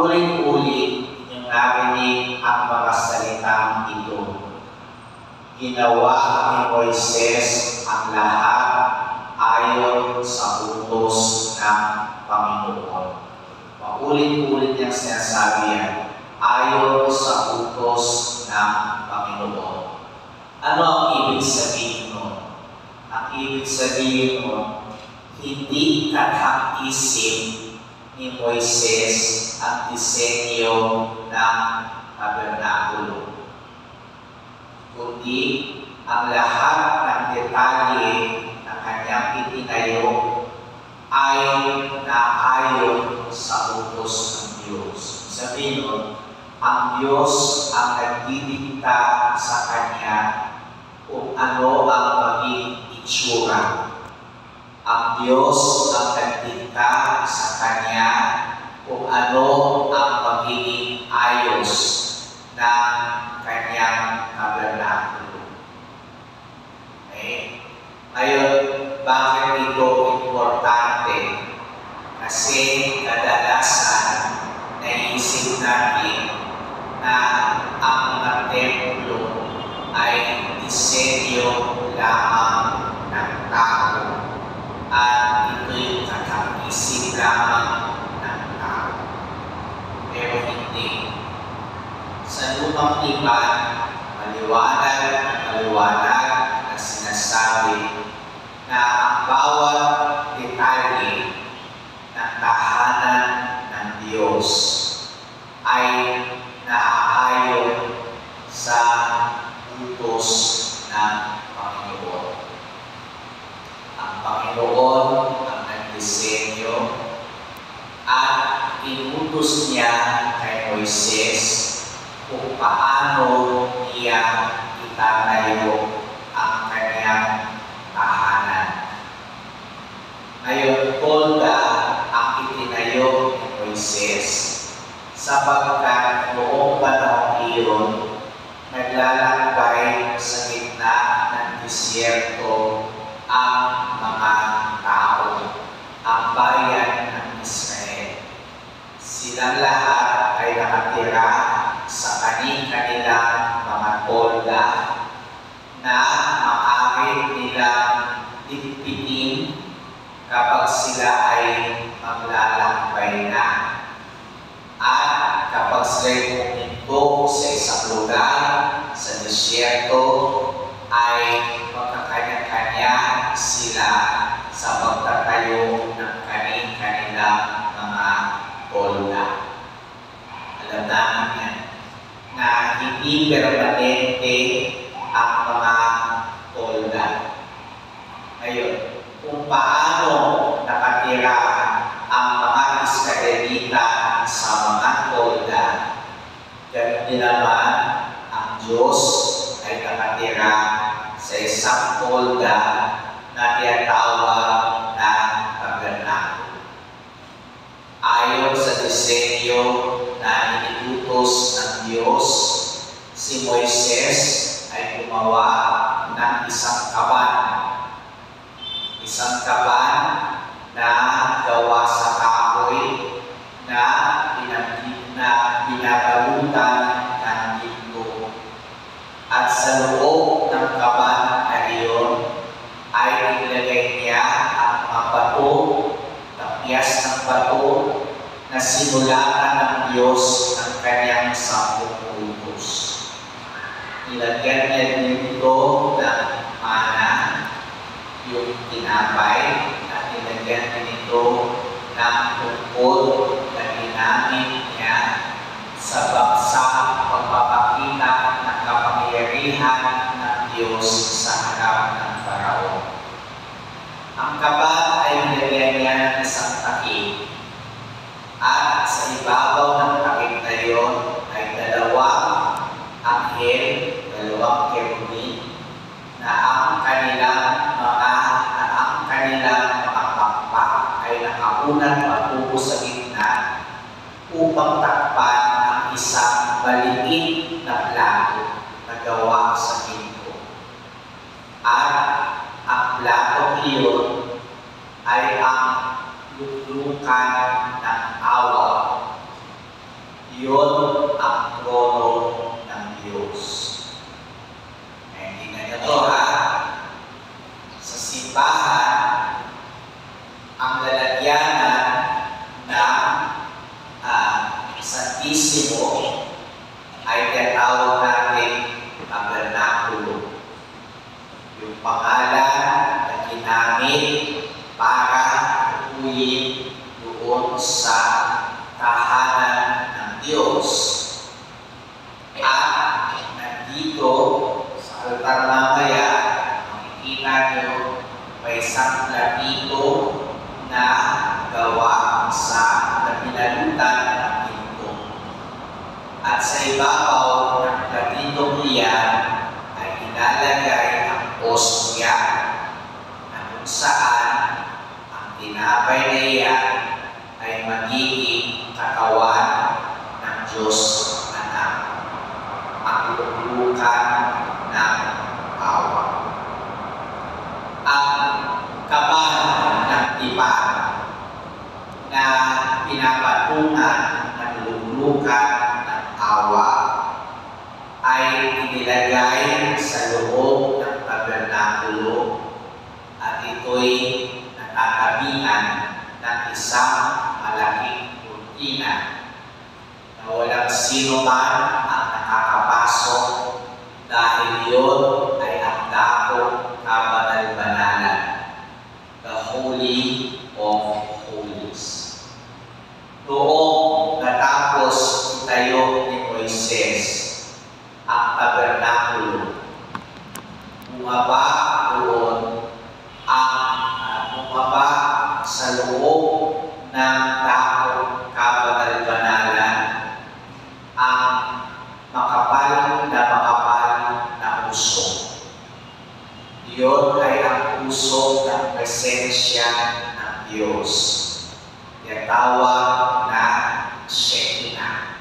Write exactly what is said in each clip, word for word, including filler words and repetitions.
paulit-ulit inyong narinig ang mga salitang ito. Ginawa ni Moises ang lahat ayon sa utos ng Panginoon. Paulit-ulit niyang sinasabi yan, ayon sa utos ng Panginoon. Ano ang ibig sabihin mo? Ang ibig sabihin mo, hindi kathang-isip ni Moises ang disenyo ng tabernakulo, kundi ang lahat ng detalye na kanyang itinayo ay naayon sa utos ng Diyos. Sabihin mo, ang Diyos ang nagdidikta sa kanya kung ano ang maging itsura. Ang Diyos ang nagdikta sa kanya kung ano ang magiging ayos ng kanyang tabernakulo. Okay? Ngayon, bakit ito importante? Kasi kadalasan naisip natin na ang mga templo ay disenyo lamang ng tao. At ito yung kakang-isip lamang ng tao. Pero hindi. Sa lumang tipan, maliwanag na maliwanag na sinasabi na ang bawat detalye ng tahanan ng Diyos ay naaayon sa utos ng Panginoon. Ang Panginoon ang nagdisenyo at inutos niya kay Moises kung paano niya itatayo ang kanyang tahanan. Ngayon, tolda ang itinayo ni Moises sapagkat noong panahon iyon naglalakbay sa gitna ng disyerto ang mga tao, ang bayan ng Israel. Silang lahat ay nakatira sa kani-kanilang mga tolda na maaari nilang dippitin kapag sila ay maglalakbay na. At kapag sila'y puminto sa isang lugar, sa disyerto, ay magkakanya-kanya sila sa pagtatayo ng kani-kanilang mga tolda. Alam namin yan, na hindi permanente ang mga tolda. Ngayon, kung paano nakatira ang mga Israelita sa mga tolda, ganun din naman ang Diyos ay nakatira sa isang tolda na tinatawag na tabernakulo. Ayon sa disenyo na iniutos ng Diyos, si Moises ay gumawa ng isang kaban. Isang kaban na gawa sa kahoy na binabalutan ng ginto. At sa loob ng kaban na iyon ay nilagay niya ang mga bato, tapyas ng bato na sinulatan ng Diyos ng kanyang sampung utos. Nilagyan niya dito ng mana, yung tinapay, at nilagyan niya nito ng tungkol na ginamit niya sa baksa pagpapakita ng kapangyarihan ng Diyos sa harap ng Faraon. Ang kaban ay nilagyan niya ng isang takip, at sa ibabaw ng takip na iyon ay dalawang anghel, dalawang kerubin, na ang kanilang mga na ang kanilang mga pakpak ay nakaunat patungo sa gitna upang takpan ang isang maliit na plato na gawa sa ginto. At ang plato iyon ay ang luklukan ng awa Iyon ang trono ng Diyos. Eh, tingnan niyo to ha. Sa simbahan, ang lalagyanan ng uh, Santisimo ay tinatawag natin tabernakulo. Yung pangalan na ginamit para tukuyin doon sa tahanan ng Diyos. At nandito sa altar mamaya, makikita nyo may isang platito na gawa sa napinalutan ng pinto. At sa ibabaw ng platitong iyan ay ilalagay ang ostya na kung saan ang tinapay na iyan ay magiging katawan ng Diyos Anak, ang lulukan ng awa. Ang kaban ng tipan na pinapatungan ng lulukan ng awa ay inilagay sa loob ng tabernakulo at ito'y natatabingan ng isang malaking kurtina na walang sino man ang nakakapasok dahil yun ay ang dakong kabanal-banalan, the Holy of Holies. Noong natapos itayo ni Moises ang tabernakulo, bumaba doon ang uh, bumaba sa loob ng dakong kabanal-banalan ang makapal na makapal na puso. Iyon ay ang puso ng presensya ng Diyos. Tinatawag na Shekinah.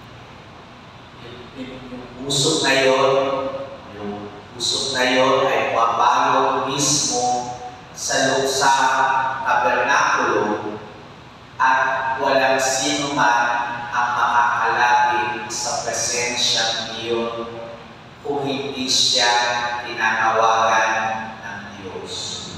Yung, yung puso na yun, yung puso na yun ay pabalong mismo sa loob sa tabernakulo at walang sino man ang makakalapit sa presensyang iyon kung hindi siya tinatawagan ng Diyos.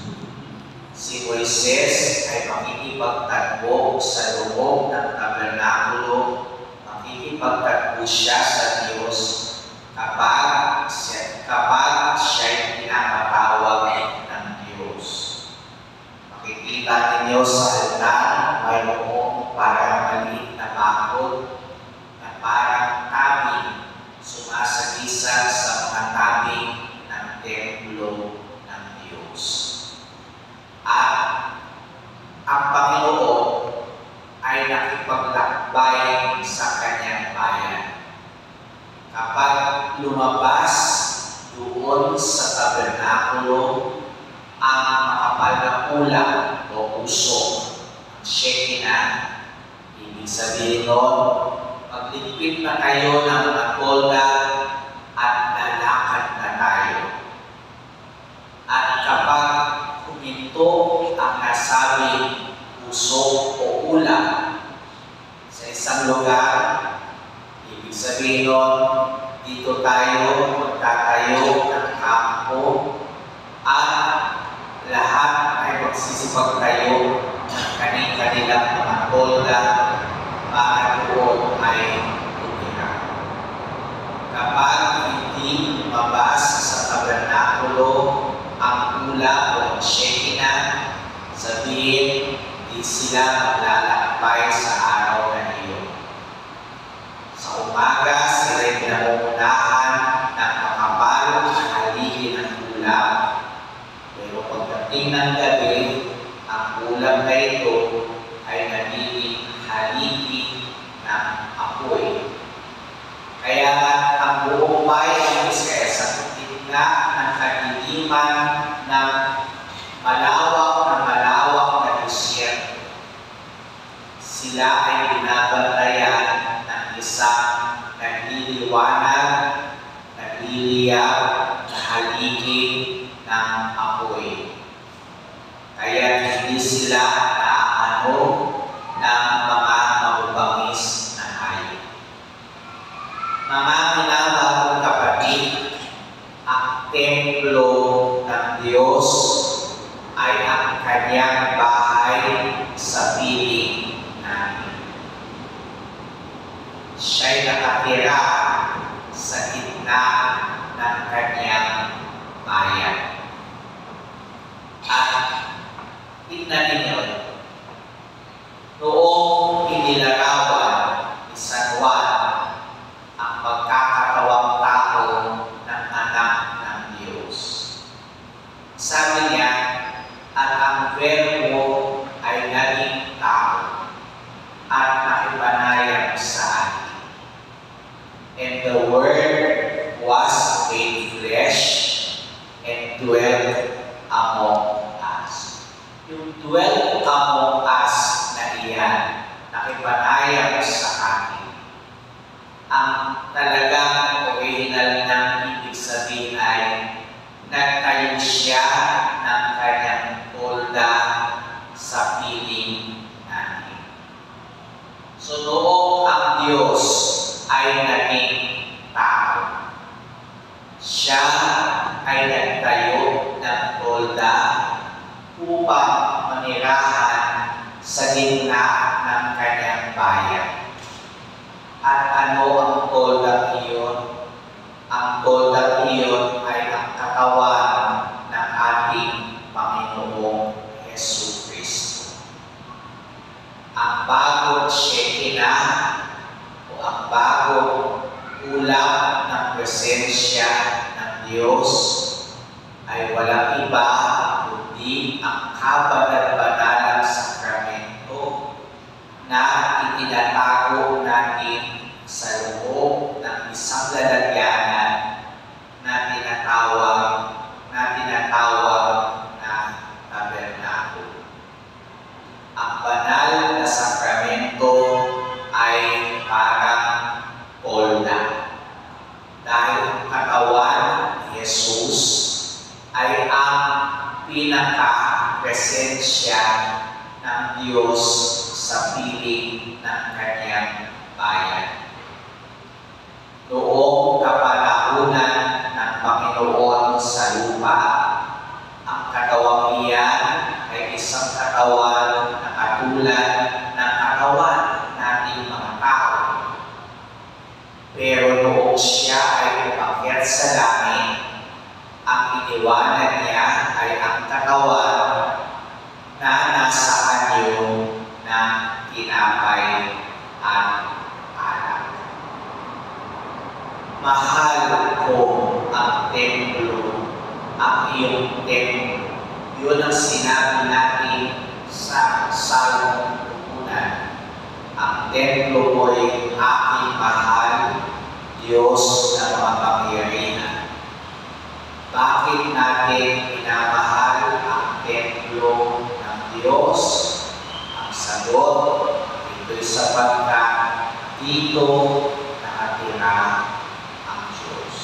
Si Moises ay makikipagtagpo sa loob ng tabernakulo, makikipagtagpo siya sa Diyos kapag siya, kapag siya tinatawag ng Diyos. Makikita ninyo sa altar, mayroong parang maliit na bakod na parang tabing sumasagisag sa mga tabing ng templo ng Diyos. At ang Panginoon ay nakipaglakbay sa kanyang bayan. Kapag lumabas doon sa tabernakulo ang makapal na ulam o usok, ang Shekinah, ibig sabihin nun, magligpit na kayo ng mga tolda at lalakad na tayo. At kapag huminto ang nasabing usok o ulam sa isang lugar, ibig sabihin nun, dito tayo magtatayo ng kampo at lahat ay magsisipagtayo ng kanilang mga tolda para doon ay tumira. Kapag hindi lumabas sa tabernakulo ang ulam o ang Shekinah, sabihin, di sila maglalakbay sa araw na iyon. Sa umaga, sila'y pinangungunahan ng makapal na haligi ng ulam. Pero pagdating ng gabi, ang ulam na ito ay nagiging haligi ng apoy. Kaya ang buong bayan ng Israel sa gitna ng kadiliman ng malawak na malawak na disyerto, sila ay binabantayan ng isang nagliliwanag, nagliliyab na haligi ng apoy. Kaya hindi sila naaano ng mga mabubangis na hayop. ay ang kanyang bahay sa piling natin. Siya'y nakatira sa gitna ng kanyang bayan. At tignan ninyo, noong inilarawan ni San Juan ang pagkakatawang tao ng anak ng Diyos, sabi niya, at ang verbo ay naging tao at nakipanayam sa atin. And the Word was made flesh and dwelt among us. Yung dwelt among us na iyan, nakipanayam sa atin. Ang talagang original ng ibig sabihin ay nagtayo siya ng kanyang tolda sa piling natin. So noong ang Diyos ay naging tao, siya ay nagtayo ng tolda upang manirahan sa gitna ng kanyang bayan. At ano ang tolda iyon? Ang tolda iyon ay ang katawan ng ating Panginoong Hesus Kristo. Ang bagong Shekinah o ang bagong ulam ng presensya ng Diyos ay walang iba kundi ang kabanal-banalang sakramento na itinatago natin sa loob ng isang lalagyanan na tinatawag na tinatawag na tabernakulo. Ang banal na sakramento ay parang tolda. Dahil ang katawan ni Jesus ay ang pinaka-presensya ng Diyos sa piling ng kanyang bayan. Noong kapanahunan ng Panginoon sa lupa, ang katawang iyan ay isang katawan na katulad ng katawan nating mga tao. Pero noong siya ay umakyat sa langit, ang iniwanan niya ay ang katawan na nasa anyo ng tinapay at alak. Mahal ko ang templo, ang iyong templo. Yun ang sinabi natin sa Salmong unan. Ang templo mo'y aking mahal, Diyos na makapangyarihan. Bakit natin minamahal ang templo ng Diyos? Ang sagot, ito'y sapagkat dito nakatira ang Diyos.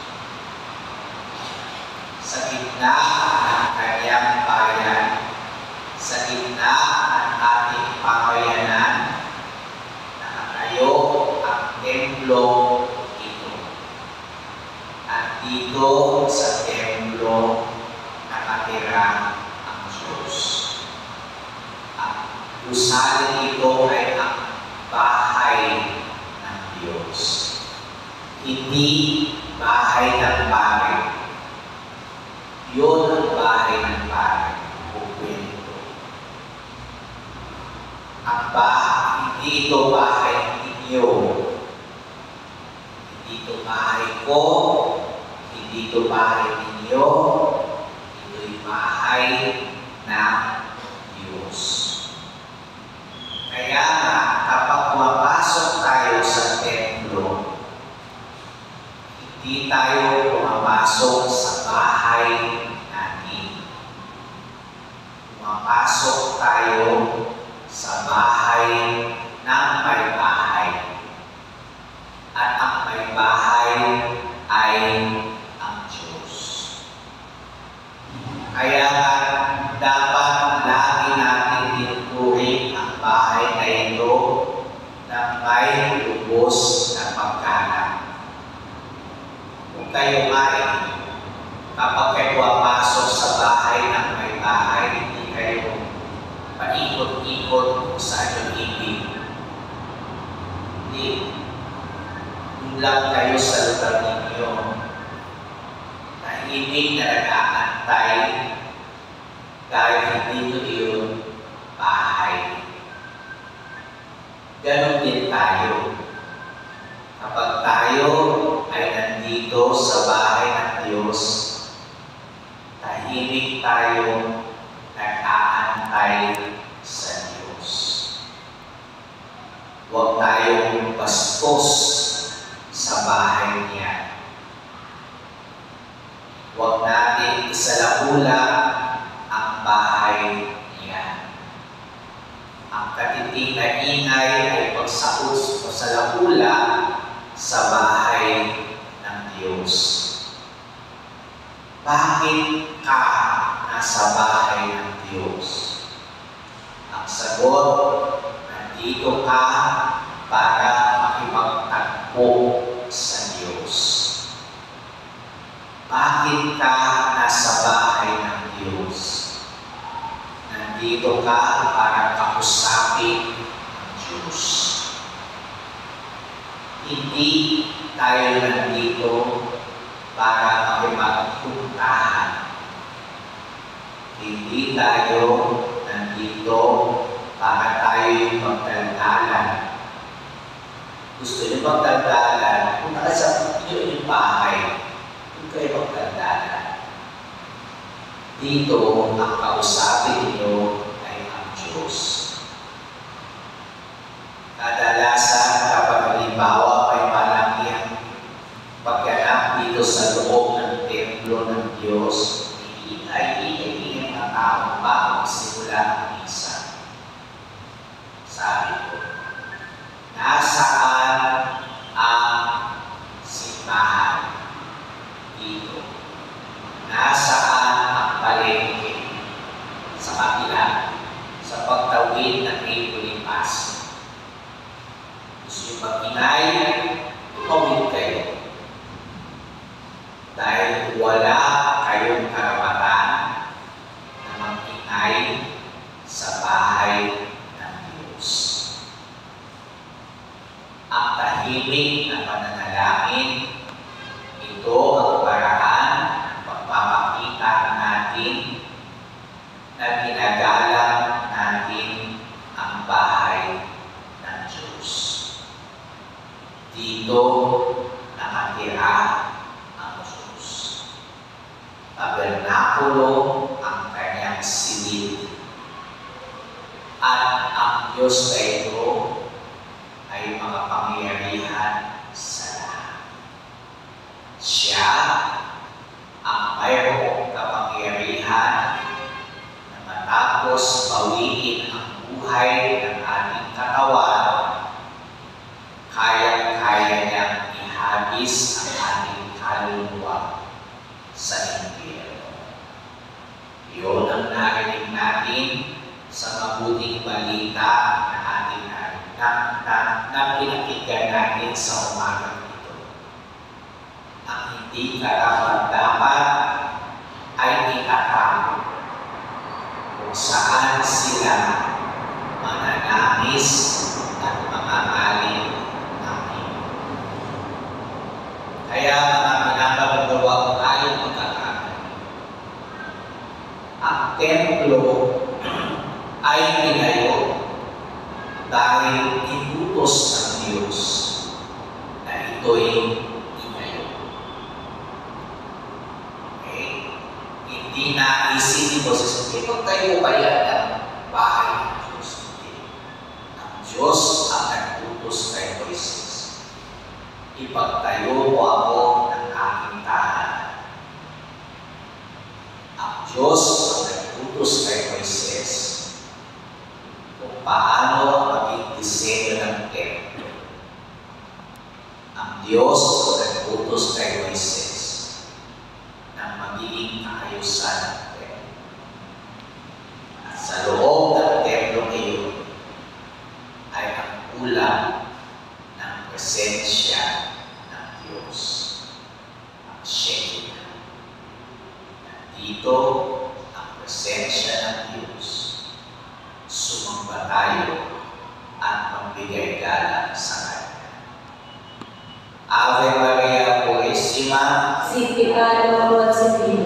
Sa gitna ng kanyang bayan, sa gitna ng ating pamayanan, nakatayo ang templo ito. At dito sa templo nakatira ang Diyos. Ang gusali ito ay ang bahay ng Diyos. Hindi bahay ng pare. Yun ang bahay ng pare o kwento. Ang bahay, hindi ito bahay ninyo. Hindi ito bahay ko. Hindi ito bahay ninyo. Ito'y bahay ng Diyos. Kaya nga, kapag pumapasok tayo sa templo, hindi tayo pumapasok sa bahay natin. Pumapasok tayo sa bahay ng may bahay. At ang may bahay ay ang Diyos. Kaya dapat lagi natin tinuturing ang bahay na ito ng may lubos na pagkanan. Kung kayo ay kapag kayo papasok sa bahay ng may bahay, lang kayo sa lugar ninyo. Tahimik na nag-aantay dahil hindi ito iyon bahay. Ganon din tayo. Kapag tayo ay nandito sa bahay ng Diyos, tahimik tayo, nag-aantay sa Diyos. Huwag tayong bastos sa bahay niya. Huwag natin isalahula ang bahay niya. Ang katiting na ingay ay pagsaos o salahula sa bahay ng Diyos. Bakit ka nasa bahay ng Diyos? Ang sagot, nandito ka para makipagtagpo sa Diyos. Bakit ka nasa bahay ng Diyos? Nandito ka para kausapin ang Diyos. Hindi tayo nandito para makipagpuntahan. Hindi tayo nandito para tayo magdaldalan. Gusto niyo magdaldalan? Kung nasa inyo yung bahay, kung kayo magdaldalan. Dito, ang kausapin niyo ay ang Diyos. Kadalasan, kapag halimbawa may malaki ang pagganap dito sa loob ng templo ng Diyos, iingay-ingay ang tao ba magsimula ang misa. Sabi ko, nasaan ang simbahan? Dito. Nasaan ang palengke? Sa kapila, sa pagtawid ng April Pass. Gusto yung mag-ingay, tumawid kayo. Dahil wala kayong karapatan na mag-ingay sa bahay ng Diyos. Ang tahimik na pananalangin, ito ang paraan ng pagpapakita natin na ginagalang natin ang bahay ng Diyos. Dito nakatira ang Diyos. Tabernakulo ang kanyang silid. At ang Diyos na ito ay makapangyarihan sa lahat. Siya ang mayroong kapangyarihan na matapos bawiin ang buhay ng ating katawan, kaya-kaya niyang ihagis ang ating kaluluwa sa impyerno. Iyon ang narinig natin sa mabuting balita na ating na, na, na pinakinggan natin sa umagang ito. Ang hindi karapat-dapat ay itatago kung saan sila mananais at mangangaling ng Panginoon. Kaya mga pinapagawa ko tayong magkakaroon. Ang templo ay tinayo dahil inutos ng Diyos na ito'y tinayo. Okay? Hindi na isipin ni Moses, ipagtayo kaya ng bahay ng Diyos. Ang Diyos ang nagtutos kay Moises. Ipagtayo mo ako ng aking tahanan. Ang Diyos ang nagtutos kay Moises kung paano maging disenyo ng templo. Ang Diyos ang nagtutos kay Moises ng magiging kaayusan ng templo. At sa loob ng templo ngayon ay ang ulam ng presensya ng Diyos. Ang Shekinah. Nandito ang presensya ng Diyos. Sumamba tayo at magbigay galang sa Kanya. Ave si Ma'am. si Picado at si Pino.